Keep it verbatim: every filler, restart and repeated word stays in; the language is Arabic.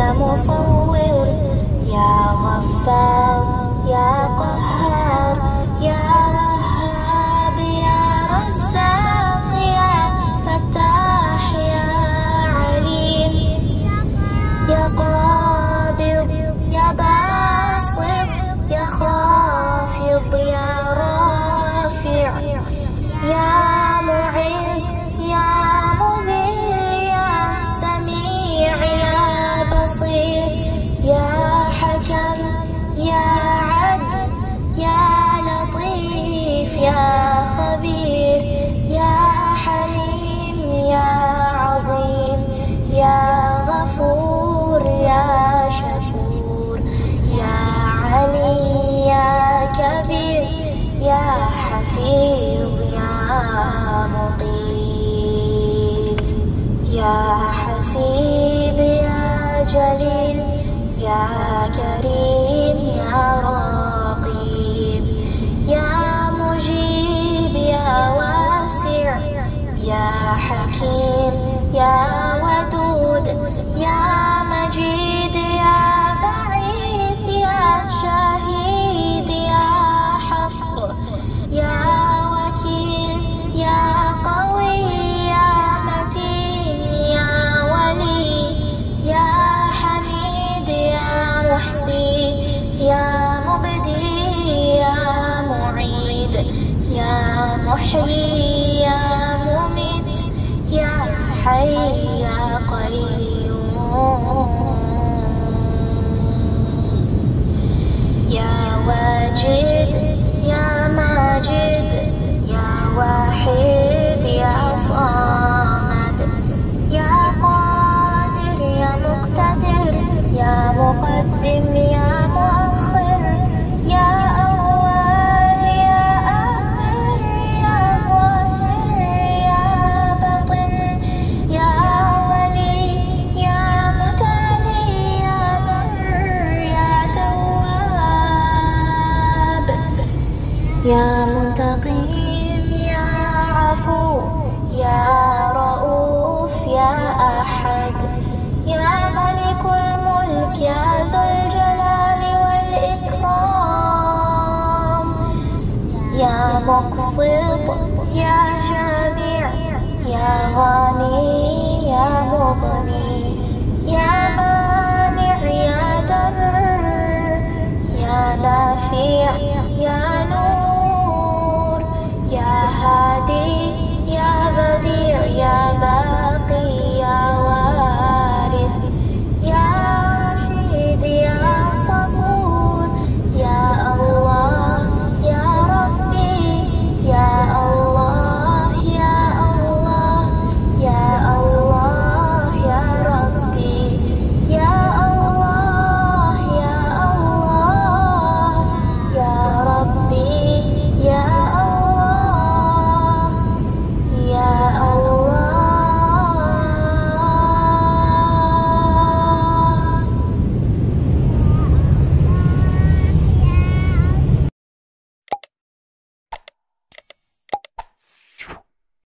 يا مصور يا غفار يا قهار يا وهاب يا رزاق يا فتاح يا عليم يا قابض يا باسط يا خافض يا رافع يا معز يا مذل يا سميع يا بصير يا حكم يا عدل يا لطيف يا خبير يا حليم يا عظيم يا غفور يا شكور يا علي يا كبير يا حفيظ يا مقيت يا حسيب يا جليل يا كريم يا رقيب يا مجيب يا واسع يا حكيم يا ودود يا مجيد يا بعيث يا شهيد يا حق يا وكيل يا قوي يا متين يا ولي يا حميد يا محصي يا مبدي يا معيد يا محيي يا مميت يا حي يا قيوم يا واجد يا ماجد يا واحد يا صامد يا قادر يا مقتدر يا مقدم يا مؤخر يا أول يا آخر يا ظاهر يا باطن يا ولي يا متعلي يا بر يا تواب يا منتقم يا عفو يا رؤوف يا أحد يا ملك الملك يا ذو الجلال والإكرام يا مقسط يا جامع يا غني يا مغني يا